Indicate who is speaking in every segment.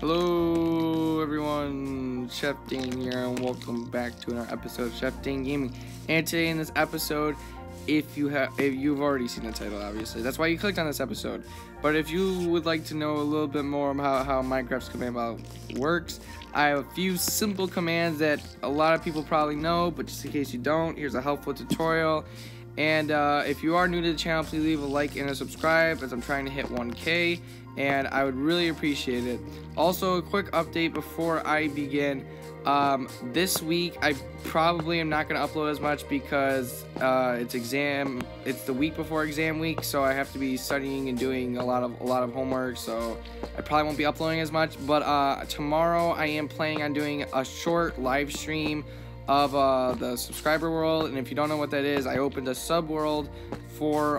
Speaker 1: Hello everyone, Chef Dane here, and welcome back to another episode of Chef Dane Gaming. And today in this episode, if you've already seen the title, obviously, that's why you clicked on this episode. But if you would like to know a little bit more about how Minecraft's command block works, I have a few simple commands that a lot of people probably know, but just in case you don't, here's a helpful tutorial. And if you are new to the channel, please leave a like and a subscribe, as I'm trying to hit 1K, and I would really appreciate it. Also, a quick update before I begin. This week I probably am not going to upload as much because it's the week before exam week, so I have to be studying and doing a lot of homework, so I probably won't be uploading as much. But tomorrow I am planning on doing a short live stream of the subscriber world. And if you don't know what that is, I opened a sub world for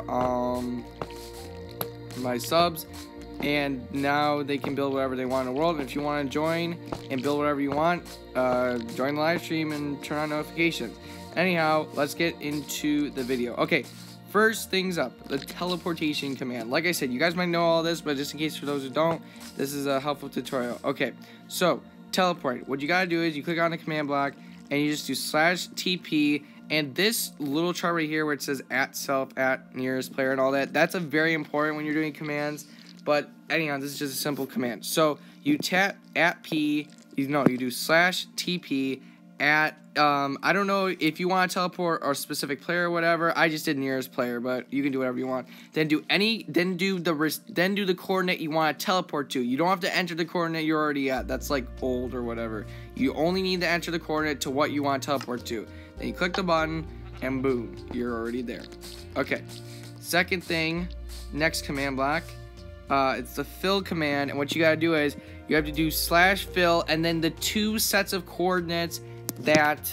Speaker 1: my subs, and now they can build whatever they want in the world. And if you want to join and build whatever you want, join the live stream and turn on notifications. Anyhow, let's get into the video. Okay, first things up, the teleportation command. Like I said, you guys might know all this, but just in case for those who don't, this is a helpful tutorial. Okay, so teleport, what you gotta do is you click on the command block and you just do /TP, and this little chart right here where it says @self, @nearest player, and all that, that's a very important when you're doing commands. But anyhow, this is just a simple command. So you tap @P, you do /TP at I don't know if you want to teleport a specific player or whatever. I just did nearest player, but you can do whatever you want. Then do the coordinate you want to teleport to. You don't have to enter the coordinate you're already at. That's like old or whatever. You only need to enter the coordinate to what you want to teleport to. Then you click the button and boom, you're already there. Okay. Second thing, next command block. It's the fill command, and what you gotta do is you have to do /fill and then the two sets of coordinates that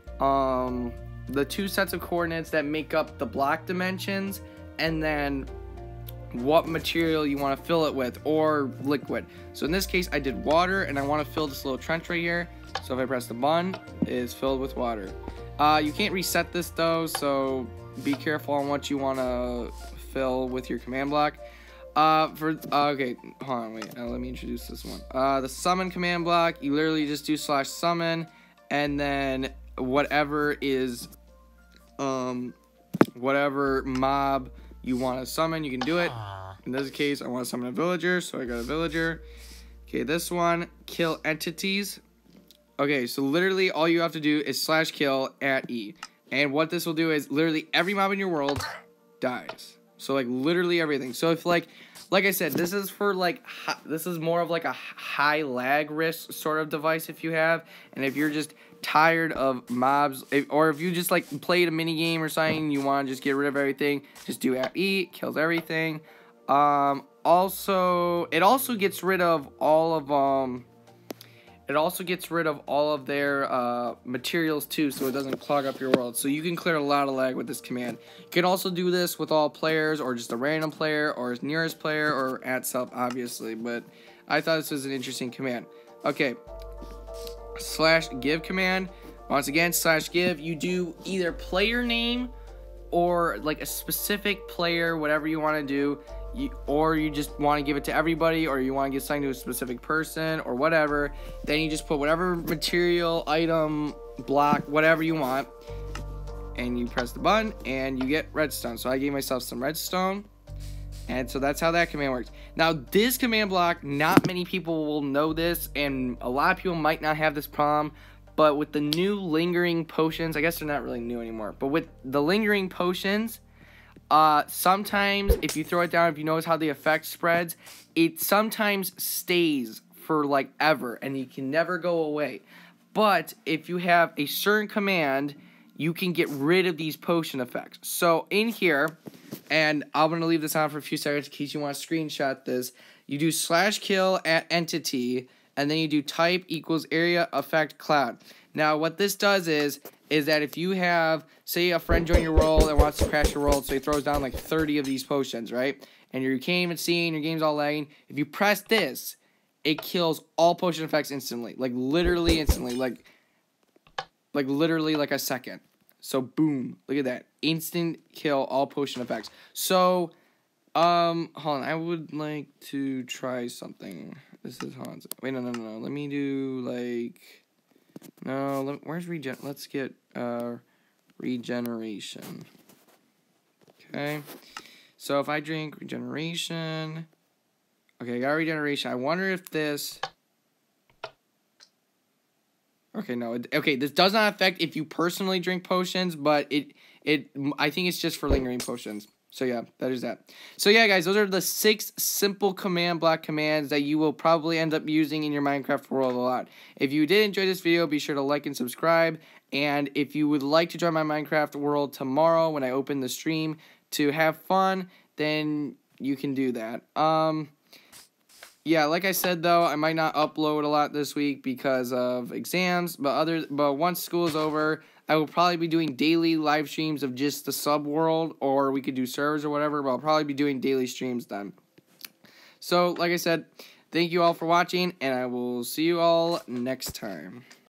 Speaker 1: make up the block dimensions, and then what material you want to fill it with, or liquid. So in this case I did water, and I want to fill this little trench right here. So if I press the button, it is filled with water. You can't reset this though, so be careful on what you want to fill with your command block. Okay, hold on, wait, let me introduce this one. The summon command block, you literally just do /summon, and then whatever mob you want to summon, you can do it. In this case, I want to summon a villager, so I got a villager. Okay, this one, kill entities. Okay, so literally all you have to do is /kill @E. And what this will do is literally every mob in your world dies. So like literally everything. So if like I said, this is for this is more of like a high lag risk sort of device if you have, and if you're just tired of mobs, or if you just like played a mini game or something, you want to just get rid of everything, just do @E, kills everything. Also, it also gets rid of all of their materials too, so it doesn't clog up your world. So you can clear a lot of lag with this command. You can also do this with all players, or just a random player, or his nearest player, or @self, obviously. But I thought this was an interesting command. Okay, /give command. Once again, /give. You do either player name or like a specific player, whatever you want to do. Or you just want to give it to everybody, or you want to give something to a specific person, or whatever. Then you just put whatever material, item, block, whatever you want, and you press the button and you get redstone. So I gave myself some redstone, and so that's how that command works. Now this command block, not many people will know this, and a lot of people might not have this problem, but with the new lingering potions, I guess they're not really new anymore, but with the lingering potions, sometimes if you throw it down, if you notice how the effect spreads, it sometimes stays for like ever, and you can never go away. But if you have a certain command, you can get rid of these potion effects. So in here, and I'm going to leave this on for a few seconds in case you want to screenshot this, you do /kill @entity, and then you do type equals area effect cloud. Now what this does is that if you have, say, a friend join your world and wants to crash your world, so he throws down like 30 of these potions, right? And you can't even see, and your game's all lagging. If you press this, it kills all potion effects instantly. Like literally instantly. Like literally like a second. So boom. Look at that. Instant kill all potion effects. So hold on, I would like to try something. This is Hans. Wait, no. Let me do, like... No, where's regen... Let's get, regeneration. Okay. So if I drink regeneration... Okay, I got regeneration. I wonder if this... Okay, no. Okay, this does not affect if you personally drink potions, but I think it's just for lingering potions. So yeah, that is that. So yeah, guys, those are the 6 simple command block commands that you will probably end up using in your Minecraft world a lot. If you did enjoy this video, be sure to like and subscribe. And if you would like to join my Minecraft world tomorrow when I open the stream to have fun, then you can do that. Yeah, like I said, though, I might not upload a lot this week because of exams, but once school is over, I will probably be doing daily live streams of just the sub world, or we could do servers or whatever, but I'll probably be doing daily streams then. So, like I said, thank you all for watching, and I will see you all next time.